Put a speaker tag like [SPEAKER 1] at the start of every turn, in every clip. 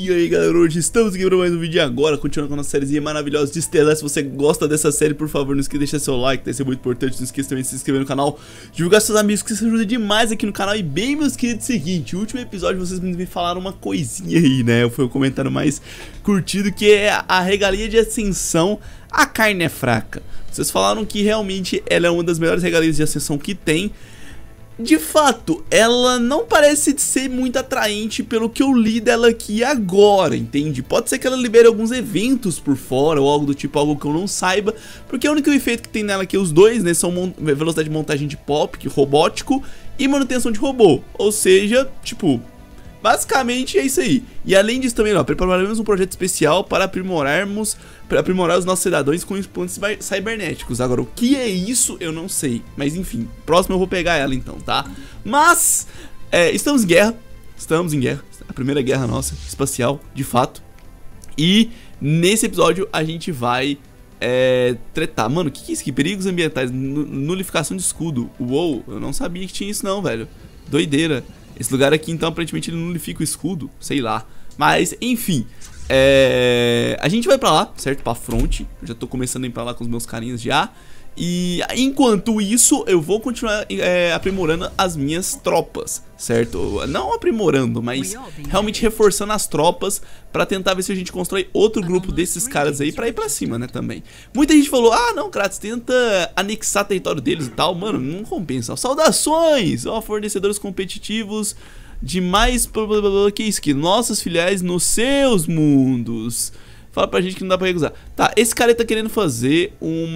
[SPEAKER 1] E aí galera, hoje estamos aqui para mais um vídeo agora, continuando com a nossa sériezinha maravilhosa de Stellaris. Se você gosta dessa série, por favor, não esqueça de deixar seu like, vai ser muito importante. Não esqueça também de se inscrever no canal, divulgar seus amigos, que isso ajuda demais aqui no canal. E bem, meus queridos, seguinte, o último episódio vocês me falaram uma coisinha aí, né? Foi o comentário mais curtido, que é a regalia de ascensão. A carne é fraca. Vocês falaram que realmente ela é uma das melhores regalias de ascensão que tem. De fato, ela não parece ser muito atraente pelo que eu li dela aqui agora, entende? Pode ser que ela libere alguns eventos por fora ou algo do tipo, algo que eu não saiba, porque o único efeito que tem nela aqui, os dois, né, são velocidade de montagem de pop, que robótico, e manutenção de robô. Ou seja, tipo, basicamente é isso aí. E além disso também, ó, prepararemos um projeto especial para aprimorar os nossos cidadãos com implantes cibernéticos. Agora, o que é isso, eu não sei. Mas enfim, próximo eu vou pegar ela então, tá? Mas, estamos em guerra. Estamos em guerra. A primeira guerra nossa, espacial, de fato. E nesse episódio a gente vai tretar. Mano, o que é isso aqui? Perigos ambientais, nulificação de escudo. Uou, eu não sabia que tinha isso não, velho. Doideira. Esse lugar aqui, então, aparentemente ele nulifica o escudo, sei lá. Mas, enfim, a gente vai pra lá, certo? Pra fronte. Eu já tô começando a ir pra lá com os meus carinhas já. E enquanto isso, eu vou continuar aprimorando as minhas tropas, certo? Não aprimorando, mas realmente reforçando as tropas pra tentar ver se a gente constrói outro grupo desses caras aí pra ir pra cima, né, também. Muita gente falou, ah, não, Kratos, tenta anexar território deles e tal. Mano, não compensa. Saudações, ó, fornecedores competitivos de mais... Que isso aqui? Nossas filiais nos seus mundos. Fala pra gente que não dá pra recusar. Tá, esse cara aí tá querendo fazer um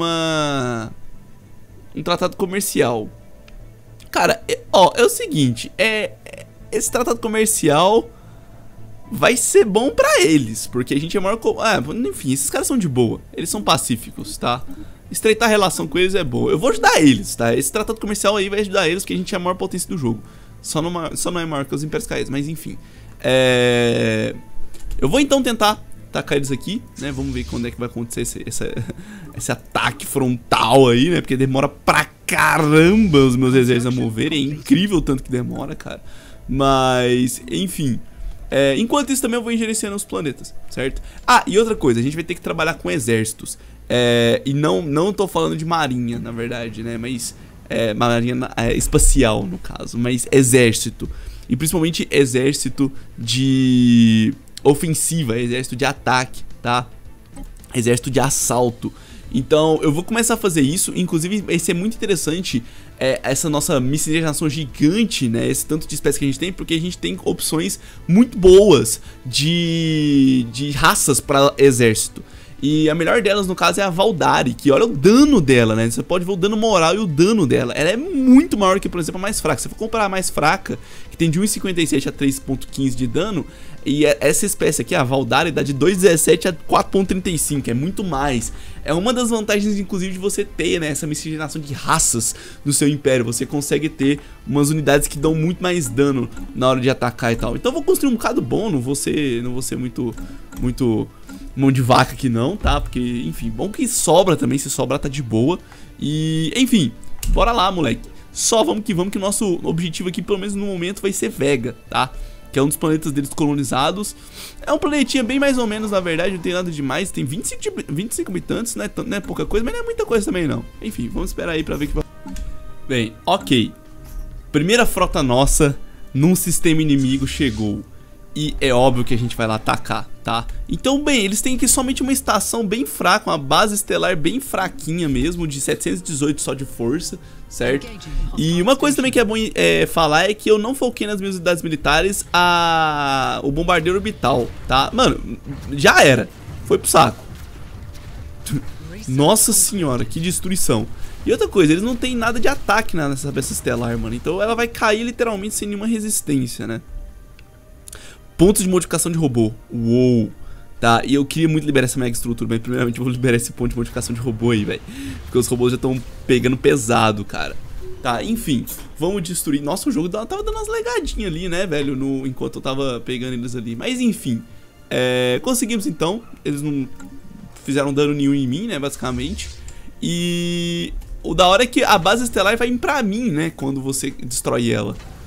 [SPEAKER 1] tratado comercial. Cara, ó, é o seguinte, esse tratado comercial vai ser bom pra eles, porque a gente é maior... enfim, esses caras são de boa, eles são pacíficos, tá? Estreitar a relação com eles é boa. Eu vou ajudar eles, tá? Esse tratado comercial aí vai ajudar eles, porque a gente é a maior potência do jogo. Só não é maior que os Impérios Caídos, mas enfim. Eu vou então tentar atacar eles aqui, né? Vamos ver quando é que vai acontecer esse ataque frontal aí, né? Porque demora pra caramba os meus exércitos a moverem. É incrível o tanto que demora, cara. Mas, enfim. Enquanto isso também eu vou gerenciando os planetas, certo? Ah, e outra coisa, a gente vai ter que trabalhar com exércitos. E não tô falando de marinha, na verdade, né? Mas marinha espacial, no caso. Mas exército. E principalmente exército de... ofensiva, exército de ataque, tá? Exército de assalto. Então eu vou começar a fazer isso. Inclusive vai ser muito interessante essa nossa miscigenação gigante, né? Esse tanto de espécies que a gente tem, porque a gente tem opções muito boas de raças para exército. E a melhor delas, no caso, é a Valdari, que olha o dano dela, né? Você pode ver o dano moral e o dano dela. Ela é muito maior que, por exemplo, a mais fraca. Se você for comparar a mais fraca, que tem de 1,57 a 3,15 de dano, e essa espécie aqui, a Valdari, dá de 2,17 a 4,35, é muito mais. É uma das vantagens, inclusive, de você ter, né, essa miscigenação de raças no seu império. Você consegue ter umas unidades que dão muito mais dano na hora de atacar e tal. Então eu vou construir um bocado bom, não vou ser muito mão de vaca aqui não, tá? Porque, enfim, bom que sobra também, se sobrar tá de boa. E, enfim, bora lá, moleque. Só vamos que o nosso objetivo aqui, pelo menos no momento, vai ser Vega, tá? Que é um dos planetas deles colonizados. É um planetinha bem mais ou menos, na verdade, não tem nada demais. Tem 25 habitantes, não é pouca coisa, mas não é muita coisa também não. Enfim, vamos esperar aí pra ver que vai... Bem, ok. Primeira frota nossa num sistema inimigo chegou. E é óbvio que a gente vai lá atacar, tá? Então, bem, eles têm aqui somente uma estação bem fraca, uma base estelar bem fraquinha mesmo, de 718 só de força, certo? E uma coisa também que é bom falar é que eu não foquei nas minhas unidades militares o bombardeiro orbital, tá? Mano, já era, foi pro saco. Nossa senhora, que destruição. E outra coisa, eles não tem nada de ataque nessa peça estelar, mano. Então ela vai cair literalmente sem nenhuma resistência, né? Pontos de modificação de robô. Uou. Tá, e eu queria muito liberar essa mega estrutura, mas primeiramente eu vou liberar esse ponto de modificação de robô aí, velho. Porque os robôs já estão pegando pesado, cara. Tá, enfim, vamos destruir. Nossa, o jogo tava dando umas legadinhas ali, né, velho, enquanto eu tava pegando eles ali. Mas enfim, conseguimos então. Eles não fizeram dano nenhum em mim, né, basicamente. E o da hora é que a base estelar vai pra mim, né, quando você destrói ela.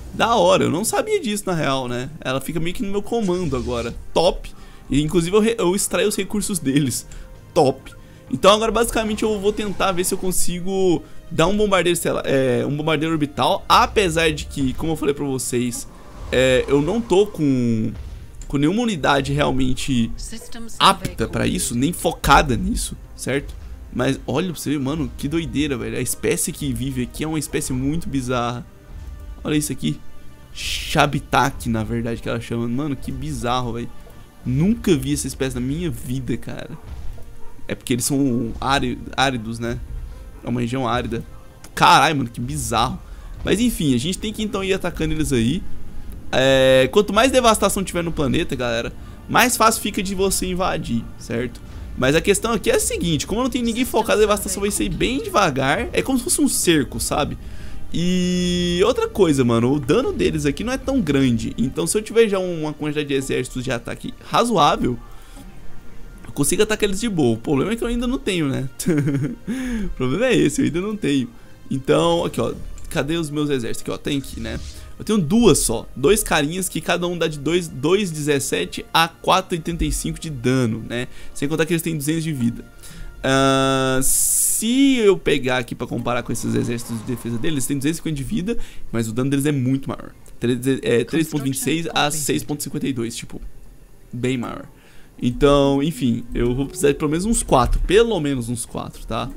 [SPEAKER 1] Da hora, eu não sabia disso na real, né? Ela fica meio que no meu comando agora. Top. E inclusive eu extraio os recursos deles. Top. Então agora basicamente eu vou tentar ver se eu consigo dar um bombardeiro um bombardeiro orbital. Apesar de que, como eu falei pra vocês, eu não tô com nenhuma unidade realmente apta pra isso, nem focada nisso, certo? Mas olha pra você ver, mano, que doideira, velho. A espécie que vive aqui é uma espécie muito bizarra. Olha isso aqui. Shabitaki, na verdade, que ela chama. Mano, que bizarro, velho. Nunca vi essa espécie na minha vida, cara. É porque eles são áridos, né? É uma região árida. Caralho, mano, que bizarro. Mas enfim, a gente tem que então ir atacando eles aí. Quanto mais devastação tiver no planeta, galera, mais fácil fica de você invadir, certo? Mas a questão aqui é a seguinte: como não tem ninguém focado, a devastação vai ser bem devagar. É como se fosse um cerco, sabe? E outra coisa, mano, o dano deles aqui não é tão grande. Então se eu tiver já uma quantidade de exércitos de ataque razoável, eu consigo atacar eles de boa. O problema é que eu ainda não tenho, né? O problema é esse, eu ainda não tenho. Então, aqui ó, cadê os meus exércitos? Aqui ó, tem aqui, né? Eu tenho duas só, dois carinhas que cada um dá de 2,17 a 4,85 de dano, né? Sem contar que eles têm 200 de vida. Se eu pegar aqui pra comparar com esses exércitos de defesa deles, eles têm 250 de vida, mas o dano deles é muito maior. 3,26 a 6,52, tipo, bem maior. Então, enfim, eu vou precisar de pelo menos uns 4, tá?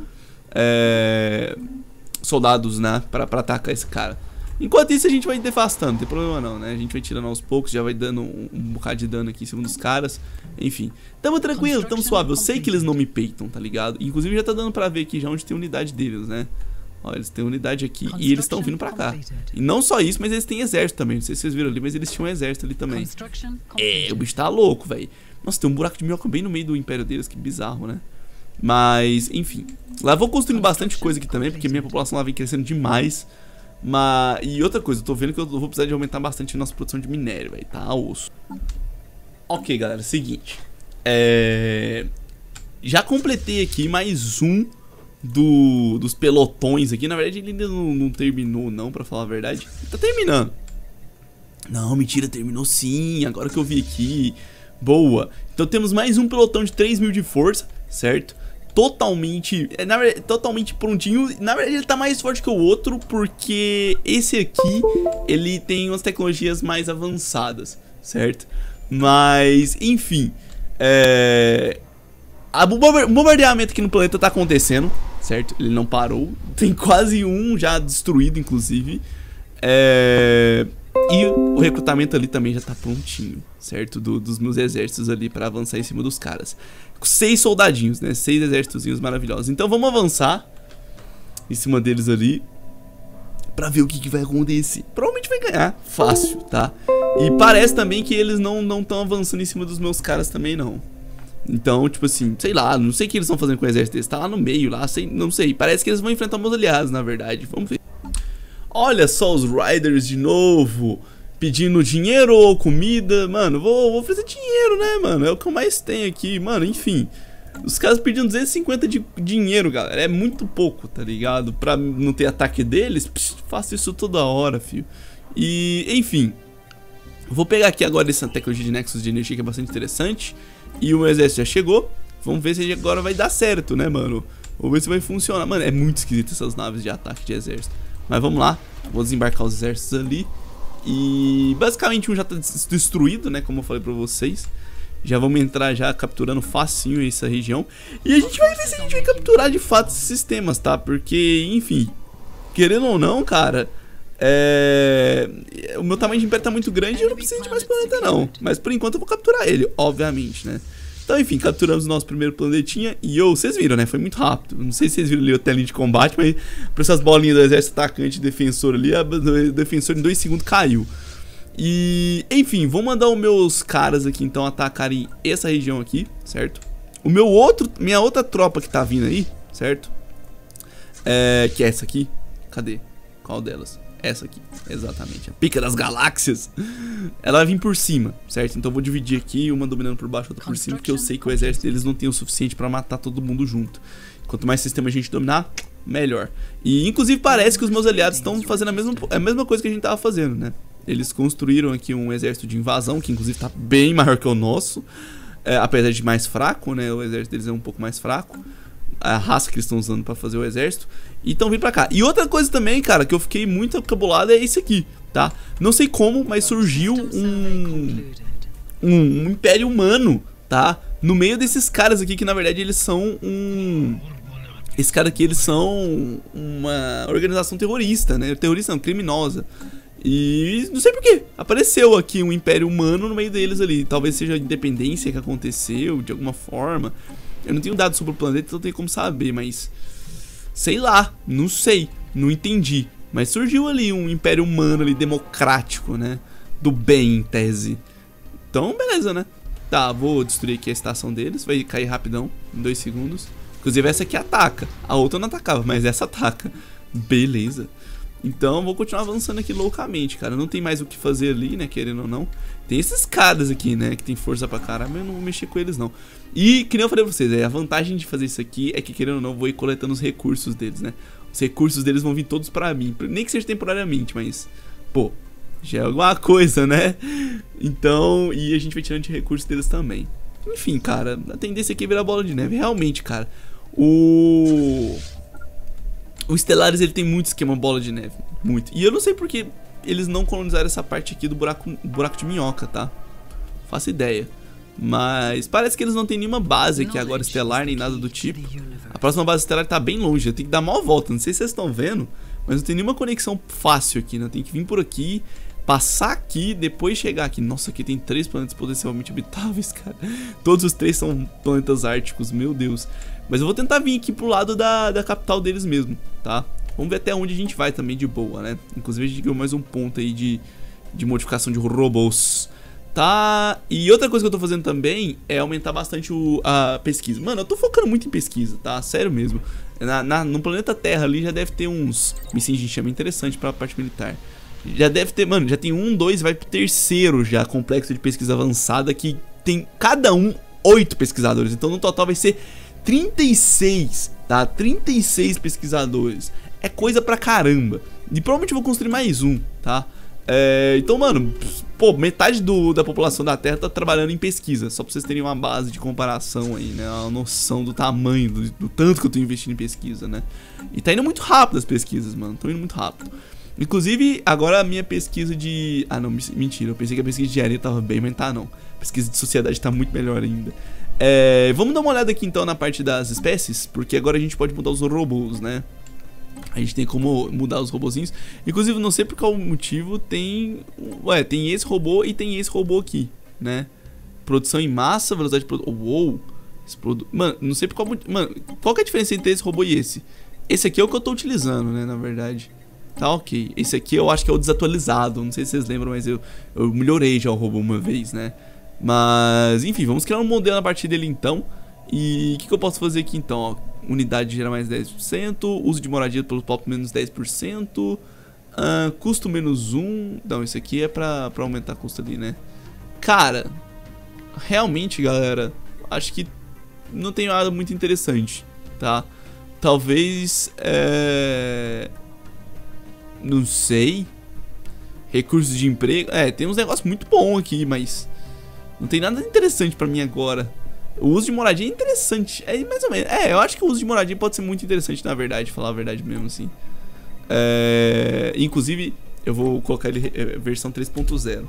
[SPEAKER 1] Soldados, né, pra atacar esse cara. Enquanto isso a gente vai devastando, não tem problema não, né? A gente vai tirando aos poucos, já vai dando um bocado de dano aqui em cima dos caras. Enfim, tamo tranquilo, tamo suave. Eu sei que eles não me peitam, tá ligado? Inclusive já tá dando pra ver aqui já onde tem unidade deles, né? Ó, eles têm unidade aqui e eles estão vindo pra cá. E não só isso, mas eles têm exército também. Não sei se vocês viram ali, mas eles tinham um exército ali também. O bicho tá louco, velho. Nossa, tem um buraco de minhoca bem no meio do império deles, que bizarro, né? Mas, enfim. Lá vou construindo bastante coisa aqui também, porque minha população lá vem crescendo demais. E outra coisa, eu tô vendo que eu vou precisar de aumentar bastante a nossa produção de minério, velho, tá osso. Ok, galera, seguinte. Já completei aqui mais um dos pelotões aqui. Na verdade ele ainda não terminou não, pra falar a verdade. Tá terminando. Não, mentira, terminou sim, agora que eu vi aqui. Boa. Então temos mais um pelotão de 3.000 de força, certo? Totalmente prontinho. Na verdade ele tá mais forte que o outro, porque esse aqui ele tem umas tecnologias mais avançadas, certo? Mas, enfim, o bombardeamento aqui no planeta tá acontecendo, certo? Ele não parou. Tem quase um já destruído, inclusive. E o recrutamento ali também já tá prontinho, certo? Dos meus exércitos ali pra avançar em cima dos caras. 6 soldadinhos, né? 6 exércitozinhos maravilhosos. Então vamos avançar em cima deles ali pra ver o que vai acontecer. Provavelmente vai ganhar, fácil, tá? E parece também que eles não estão avançando em cima dos meus caras também, não. Então, tipo assim, sei lá, não sei o que eles estão fazendo com o exército deles. Tá lá no meio, lá, não sei. Parece que eles vão enfrentar meus aliados, na verdade. Vamos ver. Olha só os Riders de novo, pedindo dinheiro ou comida. Mano, vou oferecer dinheiro, né, mano? É o que eu mais tenho aqui, mano, enfim. Os caras pedindo 250 de dinheiro, galera. É muito pouco, tá ligado? Pra não ter ataque deles, faço isso toda hora, filho. E, enfim, vou pegar aqui agora essa tecnologia de Nexus de energia, que é bastante interessante. E o meu exército já chegou. Vamos ver se agora vai dar certo, né, mano? Vamos ver se vai funcionar. Mano, é muito esquisito essas naves de ataque de exército. Mas vamos lá, vou desembarcar os exércitos ali. E basicamente um já tá destruído, né, como eu falei pra vocês. Já vamos entrar já capturando facinho essa região. E a gente vai ver se a gente vai capturar de fato esses sistemas, tá? Porque, enfim, querendo ou não, cara, o meu tamanho de império tá muito grande e eu não preciso de mais planeta não. Mas por enquanto eu vou capturar ele, obviamente, né? Então, enfim, capturamos o nosso primeiro planetinha. E vocês viram, né? Foi muito rápido. Não sei se vocês viram ali o telinho de combate, mas por essas bolinhas do exército atacante e defensor ali, o defensor em 2 segundos caiu. E, enfim, vou mandar os meus caras aqui, então, atacarem essa região aqui, certo? Minha outra tropa que tá vindo aí, certo? Que é essa aqui. Cadê? Qual delas? Essa aqui, exatamente, a pica das galáxias. Ela vai vir por cima, certo? Então eu vou dividir aqui, uma dominando por baixo, outra por cima, porque eu sei que o exército deles não tem o suficiente pra matar todo mundo junto. Quanto mais sistema a gente dominar, melhor. E inclusive parece que os meus aliados estão fazendo a mesma coisa que a gente tava fazendo, né? Eles construíram aqui um exército de invasão, que inclusive tá bem maior que o nosso. Apesar de mais fraco, né? O exército deles é um pouco mais fraco. A raça que eles estão usando pra fazer o exército. E estão vindo pra cá. E outra coisa também, cara, que eu fiquei muito acabulado é isso aqui, tá? Não sei como, mas surgiu um império humano, tá? No meio desses caras aqui, que na verdade eles são Esses caras aqui, eles são uma organização terrorista, né? Terrorista não, criminosa. E não sei porquê, apareceu aqui um império humano no meio deles ali. Talvez seja a independência que aconteceu de alguma forma. Eu não tenho dados sobre o planeta, então não tenho como saber, mas... sei lá, não sei, não entendi. Mas surgiu ali um império humano ali, democrático, né? Do bem, em tese. Então, beleza, né? Tá, vou destruir aqui a estação deles, vai cair rapidão, em 2 segundos. Inclusive essa aqui ataca, a outra não atacava, mas essa ataca. Beleza. Então vou continuar avançando aqui loucamente, cara. Não tem mais o que fazer ali, né, querendo ou não. Tem esses caras aqui, né, que tem força pra caramba, mas eu não vou mexer com eles, não. E, que nem eu falei pra vocês, a vantagem de fazer isso aqui é que, querendo ou não, eu vou ir coletando os recursos deles, né. Os recursos deles vão vir todos pra mim, nem que seja temporariamente, mas, pô, já é alguma coisa, né. Então, e a gente vai tirando de recursos deles também. Enfim, cara, a tendência aqui é virar bola de neve, realmente, cara. O Stellaris, ele tem muito esquema bola de neve, muito. E eu não sei porque eles não colonizaram essa parte aqui do buraco de minhoca, tá? Faço ideia. Mas parece que eles não tem nenhuma base aqui agora estelar, nem nada do tipo. A próxima base estelar tá bem longe, eu tenho que dar uma volta, não sei se vocês estão vendo. Mas não tem nenhuma conexão fácil aqui, né? Eu tenho que vir por aqui, passar aqui, depois chegar aqui. Nossa, aqui tem 3 planetas potencialmente habitáveis, cara. Todos os 3 são planetas árticos, meu Deus. Mas eu vou tentar vir aqui pro lado da capital deles mesmo, tá? Vamos ver até onde a gente vai também de boa, né? Inclusive a gente ganhou mais um ponto aí de modificação de robôs, tá? E outra coisa que eu tô fazendo também é aumentar bastante a pesquisa. Mano, eu tô focando muito em pesquisa, tá? Sério mesmo. No planeta Terra ali já deve ter uns mísseis de enxame interessante pra parte militar. Já deve ter, mano, já tem 1, 2, vai pro 3º já, complexo de pesquisa avançada, que tem cada um 8 pesquisadores. Então no total vai ser 36, tá? 36 pesquisadores. É coisa pra caramba. E provavelmente eu vou construir mais um, tá? Então, mano, pô, metade da população da Terra tá trabalhando em pesquisa. Só pra vocês terem uma base de comparação aí, né? Uma noção do tamanho, do tanto que eu tô investindo em pesquisa, né? E tá indo muito rápido as pesquisas, mano. Tô indo muito rápido. Inclusive, agora a minha pesquisa de... ah, não, mentira. Eu pensei que a pesquisa de engenharia tava bem, mas tá não. A pesquisa de sociedade tá muito melhor ainda. Vamos dar uma olhada aqui então na parte das espécies, porque agora a gente pode mudar os robôs, né? A gente tem como mudar os robozinhos. Inclusive, não sei por qual motivo tem... tem esse robô e tem esse robô aqui, né? Produção em massa, velocidade de produção... Uou! Mano, não sei por qual motivo... Mano, qual que é a diferença entre esse robô e esse? Esse aqui é o que eu tô utilizando, né, na verdade. Tá, ok. Esse aqui eu acho que é o desatualizado. Não sei se vocês lembram, mas eu melhorei já o robô uma vez, né? Mas, enfim, vamos criar um modelo a partir dele então. E o que eu posso fazer aqui então? Ó, unidade gera mais 10%, uso de moradia pelo pop menos 10%, custo menos 1. Não, isso aqui é pra aumentar custo ali, né? Cara, realmente, galera, acho que não tem nada muito interessante, tá? Talvez, não sei. Recursos de emprego. Tem uns negócios muito bons aqui, mas não tem nada interessante pra mim agora. O uso de moradia é interessante. Mais ou menos. Eu acho que o uso de moradia pode ser muito interessante, na verdade. Falar a verdade mesmo, assim. Inclusive, eu vou colocar ele versão 3.0.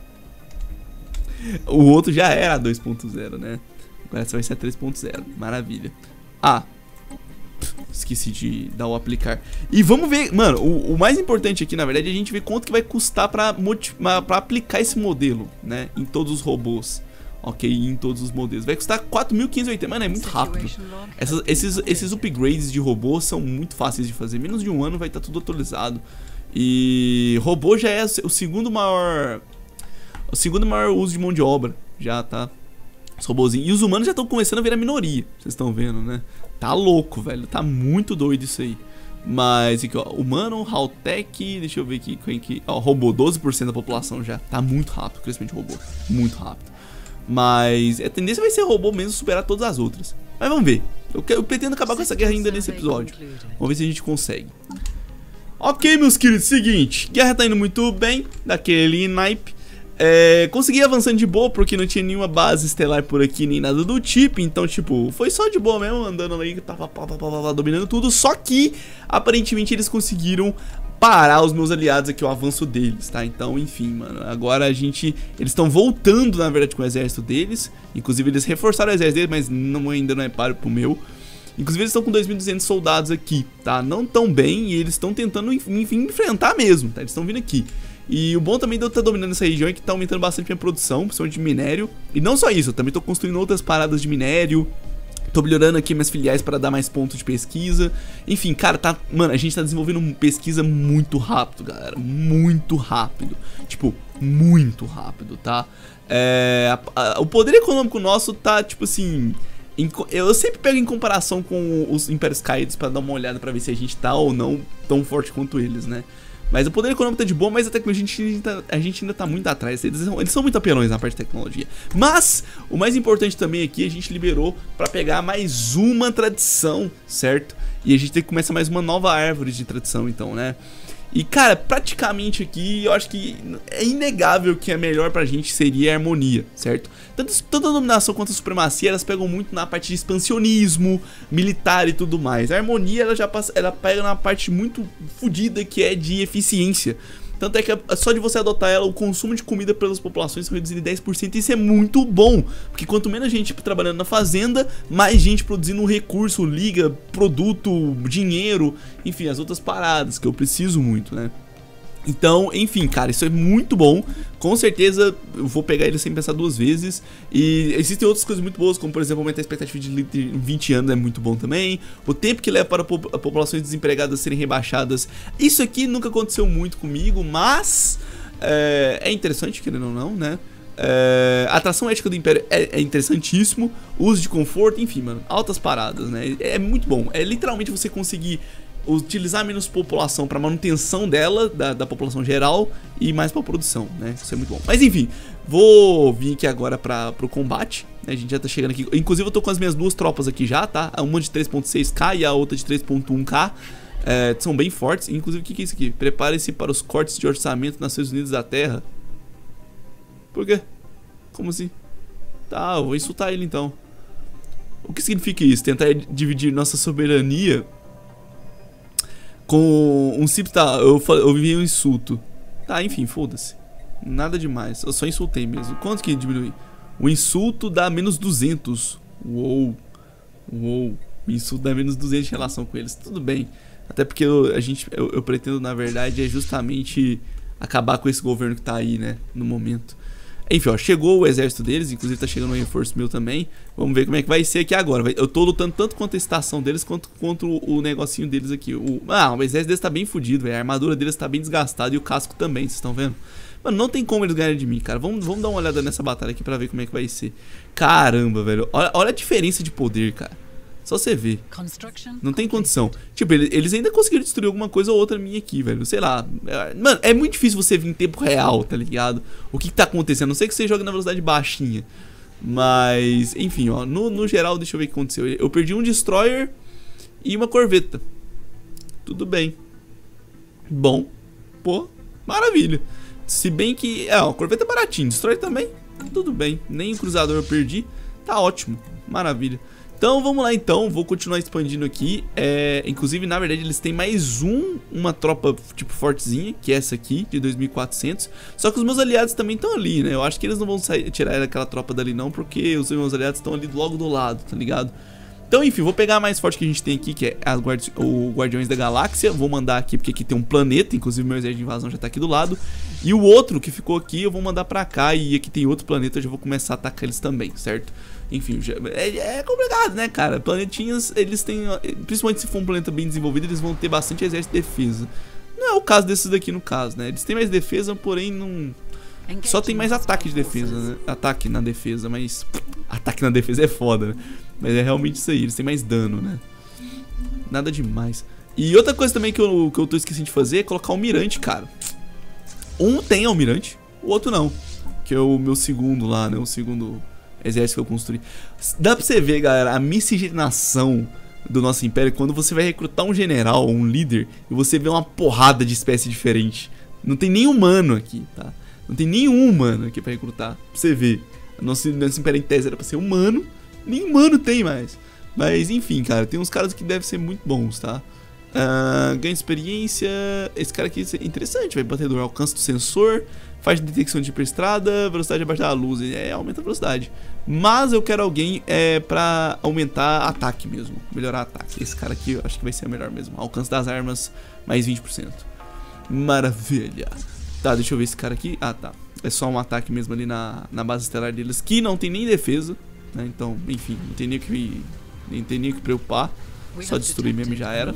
[SPEAKER 1] O outro já era 2.0, né? Agora essa vai ser a 3.0. Maravilha. Esqueci de dar o aplicar. E vamos ver, mano, o mais importante aqui, na verdade, é a gente ver quanto que vai custar pra aplicar esse modelo, né? Em todos os robôs. Ok, em todos os modelos. Vai custar 4.580, mano, é muito rápido. Esses upgrades de robô são muito fáceis de fazer. Menos de um ano vai estar tudo atualizado. E robô já é o segundo maior uso de mão de obra. Já tá. Os robôzinhos. E os humanos já estão começando a virar minoria. Vocês estão vendo, né? Tá louco, velho. Tá muito doido isso aí. Mas aqui, ó, humano, Haltech, deixa eu ver aqui, ó, robô, 12% da população já. Tá muito rápido o crescimento de robô. Muito rápido. Mas a tendência vai ser robô mesmo superar todas as outras. Mas vamos ver. Eu pretendo acabar com essa guerra ainda nesse episódio. Vamos ver se a gente consegue. Ok, meus queridos, seguinte. Guerra tá indo muito bem, daquele naipe. Consegui avançando de boa, porque não tinha nenhuma base estelar por aqui, nem nada do tipo. Então, tipo, foi só de boa mesmo, andando aí, dominando tudo. Só que, aparentemente, eles conseguiram parar os meus aliados aqui, o avanço deles, tá? Então, enfim, mano, agora eles estão voltando, na verdade, com o exército deles. Inclusive, eles reforçaram o exército deles, mas ainda não é páreo pro meu. Inclusive, eles estão com 2.200 soldados aqui, tá? Não tão bem, e eles estão tentando, enfim, enfrentar mesmo, tá? Eles estão vindo aqui. E o bom também de eu estar dominando essa região é que tá aumentando bastante minha produção, principalmente de minério. E não só isso, eu também tô construindo outras paradas de minério. Tô melhorando aqui minhas filiais para dar mais pontos de pesquisa. Enfim, cara, mano, a gente tá desenvolvendo pesquisa muito rápido, galera. Muito rápido. Tipo, muito rápido, tá? O poder econômico nosso tá, tipo assim... Eu sempre pego em comparação com os Impérios Caídos pra dar uma olhada pra ver se a gente tá ou não tão forte quanto eles, né? Mas o poder econômico tá de boa, mas a tecnologia a gente ainda tá muito atrás. Eles são muito apelões na parte de tecnologia. Mas o mais importante também aqui, a gente liberou pra pegar mais uma tradição, certo? E a gente tem que começar mais uma nova árvore de tradição, então, né? E, cara, praticamente aqui, eu acho que é inegável que a melhor pra gente seria a harmonia, certo? Tanto a dominação quanto a supremacia, elas pegam muito na parte de expansionismo, militar e tudo mais. A harmonia, ela pega na parte muito fodida que é de eficiência. Tanto é que só de você adotar ela, o consumo de comida pelas populações foi reduzido em 10%. E isso é muito bom, porque quanto menos gente trabalhando na fazenda, mais gente produzindo recurso, liga, produto, dinheiro, enfim, as outras paradas que eu preciso muito, né? Então, enfim, cara, isso é muito bom. Com certeza eu vou pegar ele sem pensar duas vezes. E existem outras coisas muito boas, como por exemplo aumentar a expectativa de 20 anos é muito bom também. O tempo que leva para populações desempregadas serem rebaixadas. Isso aqui nunca aconteceu muito comigo, mas é interessante, querendo ou não, né? A atração ética do Império é interessantíssimo. Uso de conforto, enfim, mano, altas paradas, né? É muito bom. É literalmente você conseguir utilizar menos população para manutenção dela, da população geral, e mais para produção, né? Isso é muito bom. Mas enfim, vou vir aqui agora pro combate, né? A gente já tá chegando aqui. Inclusive eu tô com as minhas duas tropas aqui já, tá? Uma de 3.6k e a outra de 3.1k. São bem fortes. Inclusive, o que é isso aqui? Prepare-se para os cortes de orçamento nas Nações Unidas da Terra. Por quê? Como assim? Tá, eu vou insultar ele então. O que significa isso? Tentar dividir nossa soberania com um simples... Tá, eu vivi um insulto. Tá, enfim, foda-se. Nada demais, eu só insultei mesmo. Quanto que diminui? O insulto dá menos 200. Uou. Uou. O insulto dá menos 200 em relação com eles. Tudo bem. Até porque eu pretendo, na verdade, é justamente acabar com esse governo que tá aí, né, no momento. Enfim, ó, chegou o exército deles, inclusive tá chegando um reforço meu também. Vamos ver como é que vai ser aqui agora. Eu tô lutando tanto contra a estação deles quanto contra o negocinho deles aqui. O exército deles tá bem fudido, velho. A armadura deles tá bem desgastada e o casco também, vocês estão vendo? Mano, não tem como eles ganharem de mim, cara. Vamos dar uma olhada nessa batalha aqui pra ver como é que vai ser. Caramba, velho. Olha a diferença de poder, cara. Só você ver. Não tem condição. Tipo, eles ainda conseguiram destruir alguma coisa ou outra minha aqui, velho. Sei lá. Mano, é muito difícil você vir em tempo real, tá ligado? O que tá acontecendo. A não sei que você joga na velocidade baixinha. Mas, enfim, ó. No geral, deixa eu ver o que aconteceu. Eu perdi um destroyer e uma corveta. Tudo bem. Bom. Pô, maravilha. Se bem que... ó, corveta é baratinho. Destroyer também. Tudo bem. Nem o cruzador eu perdi. Tá ótimo. Maravilha. Então vamos lá então, vou continuar expandindo aqui. Inclusive, na verdade, eles têm mais uma tropa tipo fortezinha, que é essa aqui, de 2.400. Só que os meus aliados também estão ali, né? Eu acho que eles não vão tirar aquela tropa dali não, porque os meus aliados estão ali logo do lado, tá ligado? Então, enfim, vou pegar a mais forte que a gente tem aqui, que é o Guardiões da Galáxia. Vou mandar aqui, porque aqui tem um planeta, inclusive meu exército de invasão já tá aqui do lado. E o outro que ficou aqui, eu vou mandar pra cá, e aqui tem outro planeta, eu já vou começar a atacar eles também, certo? Enfim, é complicado, né, cara? Planetinhas, eles têm... Principalmente se for um planeta bem desenvolvido, eles vão ter bastante exército de defesa. Não é o caso desses daqui, no caso, né? Eles têm mais defesa, porém não... Só tem mais ataque de defesa, né? Ataque na defesa, mas... Ataque na defesa é foda, né? Mas é realmente isso aí, eles têm mais dano, né? Nada demais. E outra coisa também que eu tô esquecendo de fazer é colocar almirante, cara. Um tem almirante, o outro não. Que é o meu segundo lá, né? O segundo exército que eu construí. Dá pra você ver, galera, a miscigenação do nosso império quando você vai recrutar um general ou um líder e você vê uma porrada de espécie diferente. Não tem nem humano aqui, tá? Não tem nenhum humano aqui pra recrutar. Pra você ver. Nosso império em tese era pra ser humano. Nem humano tem mais. Mas enfim, cara, tem uns caras que devem ser muito bons, tá? Ganha experiência. Esse cara aqui é interessante, vai batedor. Alcance do sensor, faz detecção de hiperestrada, velocidade abaixo da luz. Aumenta a velocidade. Mas eu quero alguém pra aumentar ataque mesmo. Melhorar ataque. Esse cara aqui eu acho que vai ser o melhor mesmo. Alcance das armas, mais 20%. Maravilha. Tá, deixa eu ver esse cara aqui. Ah, tá. É só um ataque mesmo ali na base estelar deles, que não tem nem defesa, né? Então, enfim, não tem nem o que preocupar. Só destruir mesmo e já era.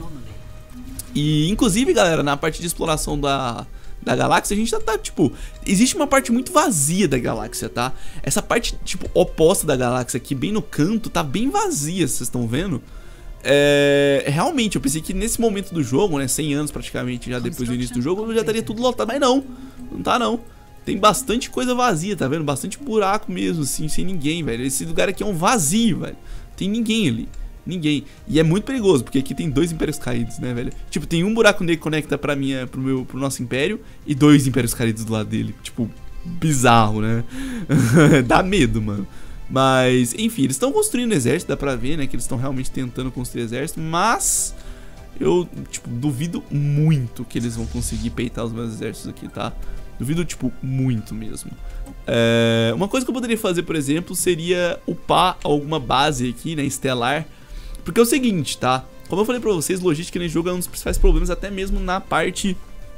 [SPEAKER 1] E, inclusive, galera, na parte de exploração da galáxia, a gente tá, tipo... Existe uma parte muito vazia da galáxia, tá? Essa parte, tipo, oposta da galáxia aqui, bem no canto, tá bem vazia, vocês estão vendo? Realmente, eu pensei que nesse momento do jogo, né, 100 anos praticamente já depois do início do jogo, já estaria tudo lotado, mas não tá não. Tem bastante coisa vazia, tá vendo? Bastante buraco mesmo, assim, sem ninguém, velho. Esse lugar aqui é um vazio, velho. Tem ninguém ali, ninguém. E é muito perigoso, porque aqui tem 2 impérios caídos, né, velho? Tipo, tem um buraco negro que conecta pro nosso império e 2 impérios caídos do lado dele. Tipo, bizarro, né? Dá medo, mano. Mas, enfim, eles estão construindo exército, dá pra ver, né, que eles estão realmente tentando construir exército, mas eu, tipo, duvido muito que eles vão conseguir peitar os meus exércitos aqui, tá? Duvido, tipo, muito mesmo. Uma coisa que eu poderia fazer, por exemplo, seria upar alguma base aqui, né, estelar. Porque é o seguinte, tá? Como eu falei pra vocês, logística nesse jogo é um dos principais problemas, até mesmo na parte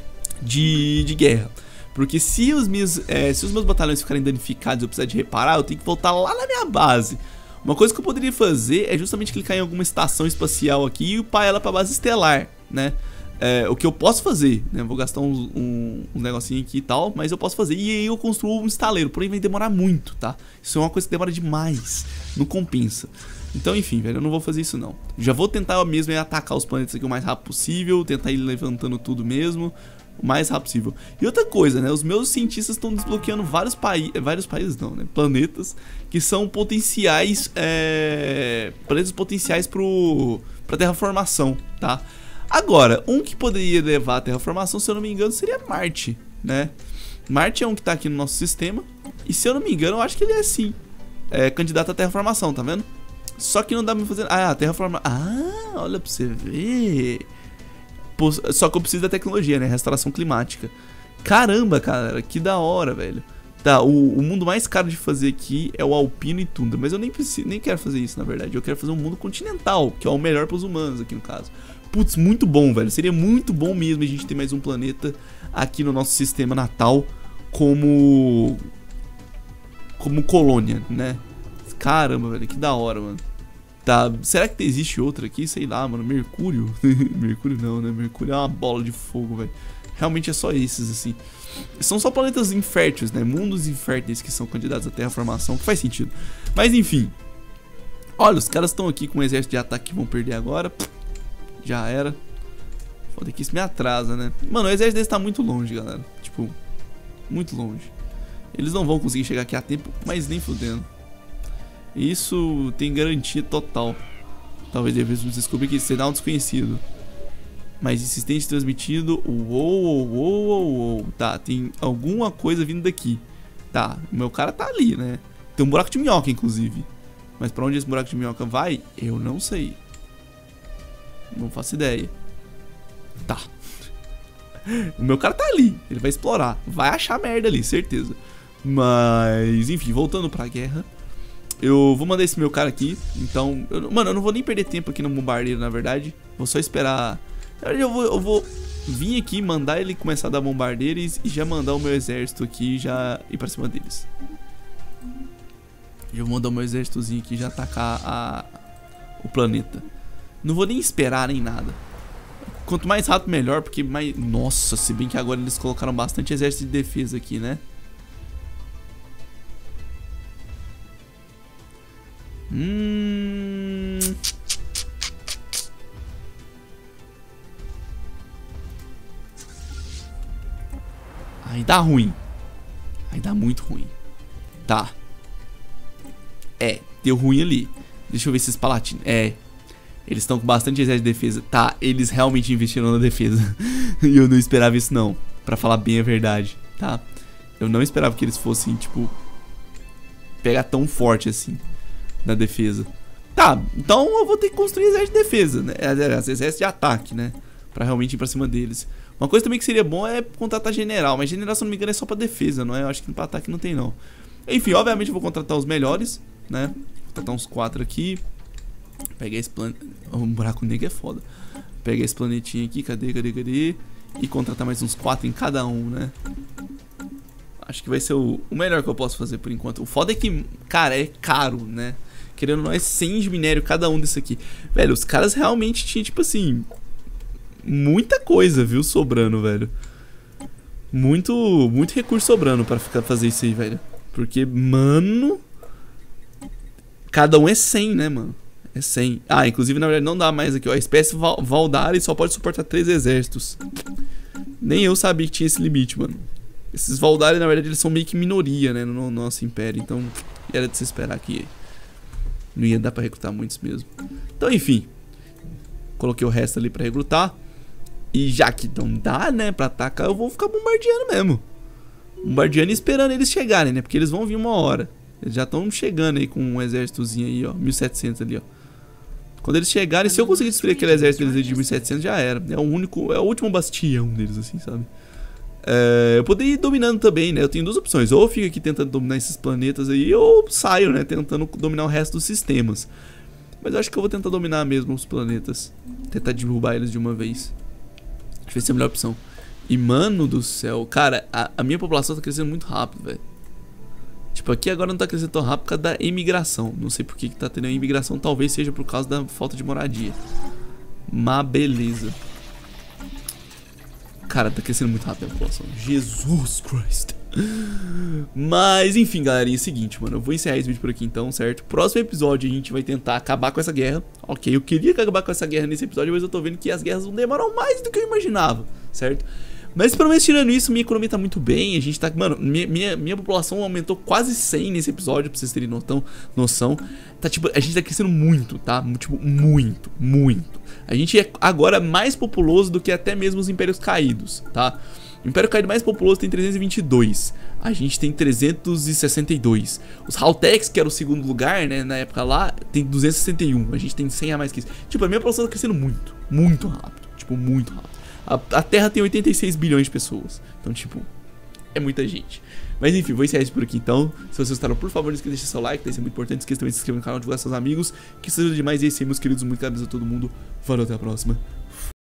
[SPEAKER 1] de guerra. Porque se os meus batalhões ficarem danificados e eu precisar de reparar, eu tenho que voltar lá na minha base. Uma coisa que eu poderia fazer é justamente clicar em alguma estação espacial aqui e upar ela pra base estelar, né? O que eu posso fazer, né? Vou gastar um negocinho aqui e tal, mas eu posso fazer. E aí eu construo um estaleiro, porém vai demorar muito, tá? Isso é uma coisa que demora demais, não compensa. Então, enfim, velho, eu não vou fazer isso não. Já vou tentar mesmo atacar os planetas aqui o mais rápido possível, tentar ir levantando tudo mesmo, o mais rápido possível. E outra coisa, né? Os meus cientistas estão desbloqueando vários países não, né? Planetas que são potenciais, planetas potenciais pra terraformação, tá? Agora, um que poderia levar a terraformação, se eu não me engano, seria Marte, né? Marte é um que tá aqui no nosso sistema. E se eu não me engano, eu acho que ele é sim candidato à terraformação, tá vendo? Só que não dá pra fazer... terraformação... olha pra você ver. Só que eu preciso da tecnologia, né? Restauração climática. Caramba, cara, que da hora, velho. Tá, o mundo mais caro de fazer aqui é o alpino e tundra. Mas eu nem quero fazer isso, na verdade. Eu quero fazer um mundo continental, que é o melhor pros humanos aqui no caso. Putz, muito bom, velho. Seria muito bom mesmo a gente ter mais um planeta aqui no nosso sistema natal como colônia, né? Caramba, velho, que da hora, mano. Tá, será que existe outra aqui? Sei lá, mano, Mercúrio? Mercúrio não, né? Mercúrio é uma bola de fogo, velho. Realmente é só esses, assim. São só planetas inférteis, né? Mundos inférteis que são candidatos à terraformação, que faz sentido. Mas, enfim. Olha, os caras estão aqui com um exército de ataque que vão perder agora. Já era. Foda que isso me atrasa, né? Mano, o exército deles tá muito longe, galera. Tipo, muito longe. Eles não vão conseguir chegar aqui a tempo, mas nem fudendo. Isso tem garantia total. Talvez devemos descobrir que será um desconhecido. Mais insistente transmitido. Uou. Tá, tem alguma coisa vindo daqui. Tá, o meu cara tá ali, né? Tem um buraco de minhoca, inclusive. Mas pra onde esse buraco de minhoca vai, eu não sei. Não faço ideia. Tá. O meu cara tá ali. Ele vai explorar. Vai achar merda ali, certeza. Mas, enfim, voltando pra guerra. Eu vou mandar esse meu cara aqui. Então, mano, eu não vou nem perder tempo aqui no bombardeiro, na verdade. Vou só esperar. Na verdade, eu vou vir aqui, mandar ele começar a dar bombardeiros e já mandar o meu exército aqui já ir pra cima deles. Já vou mandar o meu exércitozinho aqui já atacar o planeta. Não vou nem esperar nem nada. Quanto mais rápido, melhor, porque mais... Nossa, se bem que agora eles colocaram bastante exército de defesa aqui, né? Aí dá ruim. Aí dá muito ruim. Tá. deu ruim ali. Deixa eu ver esses palatinos. Eles estão com bastante exército de defesa. Tá, eles realmente investiram na defesa. E eu não esperava isso não, pra falar bem a verdade, tá? Eu não esperava que eles fossem, tipo, pegar tão forte assim na defesa. Tá, então eu vou ter que construir exército de defesa, né? Exército de ataque, né? Pra realmente ir pra cima deles. Uma coisa também que seria bom é contratar general. Mas general, se não me engano, é só pra defesa, não é? Eu acho que pra ataque não tem, não. Enfim, obviamente eu vou contratar os melhores, né? Vou contratar uns 4 aqui. Pegar esse planeta. O buraco negro é foda. Pegar esse planetinho aqui, cadê? E contratar mais uns 4 em cada um, né? Acho que vai ser o melhor que eu posso fazer por enquanto. O foda é que, cara, é caro, né? Querendo ou não, é 100 de minério cada um desse aqui. Velho, os caras realmente tinham, tipo assim, muita coisa, viu, sobrando, velho. Muito recurso sobrando pra fazer isso aí, velho. Porque, mano, cada um é 100, né, mano? É 100. Ah, inclusive, na verdade, não dá mais aqui, ó. A espécie Valdari só pode suportar 3 exércitos. Nem eu sabia que tinha esse limite, mano. Esses Valdari, na verdade, eles são meio que minoria, né, no nosso império. Então, era de se esperar que não ia dar pra recrutar muitos mesmo. Então, enfim. Coloquei o resto ali pra recrutar. E já que não dá, né, pra atacar, eu vou ficar bombardeando mesmo. Bombardeando e esperando eles chegarem, né, porque eles vão vir uma hora. Eles já estão chegando aí com um exércitozinho aí, ó. 1700 ali, ó. Quando eles chegarem, se eu conseguir destruir aquele exército deles de 1700, já era. É o último bastião deles, assim, sabe? Eu poderia ir dominando também, né? Eu tenho 2 opções. Ou eu fico aqui tentando dominar esses planetas aí, ou saio, né? Tentando dominar o resto dos sistemas. Mas eu acho que eu vou tentar dominar mesmo os planetas. Tentar derrubar eles de uma vez. Acho que vai ser a melhor opção. E, mano do céu, cara, a minha população tá crescendo muito rápido, velho. Tipo, aqui agora não tá crescendo tão rápido por causa da imigração. Não sei por que tá tendo a imigração. Talvez seja por causa da falta de moradia. Mas beleza. Cara, tá crescendo muito rápido a população. Jesus Christ. Mas, enfim, galerinha, é o seguinte, mano. Eu vou encerrar esse vídeo por aqui então, certo? Próximo episódio a gente vai tentar acabar com essa guerra. Ok, eu queria acabar com essa guerra nesse episódio, mas eu tô vendo que as guerras vão demorar mais do que eu imaginava, certo? Mas pelo menos tirando isso, minha economia tá muito bem. A gente tá... Mano, minha população aumentou quase 100 nesse episódio, pra vocês terem noção. Tá, tipo, a gente tá crescendo muito, tá? Tipo, muito. A gente é agora mais populoso do que até mesmo os Impérios Caídos, tá? O Império Caído mais populoso tem 322. A gente tem 362. Os Haltex, que era o segundo lugar, né, na época lá, tem 261. A gente tem 100 a mais que isso. Tipo, a minha população tá crescendo muito rápido. Tipo, muito rápido. A Terra tem 86 bilhões de pessoas. Então, tipo, é muita gente. Mas enfim, vou encerrar isso por aqui então. Se vocês gostaram, por favor, não esqueça de deixar seu like, isso é muito importante. Não esqueça também de se inscrever no canal, divulgar seus amigos. Que seja demais. E esse aí, meus queridos, muito cabeça a todo mundo. Valeu, até a próxima.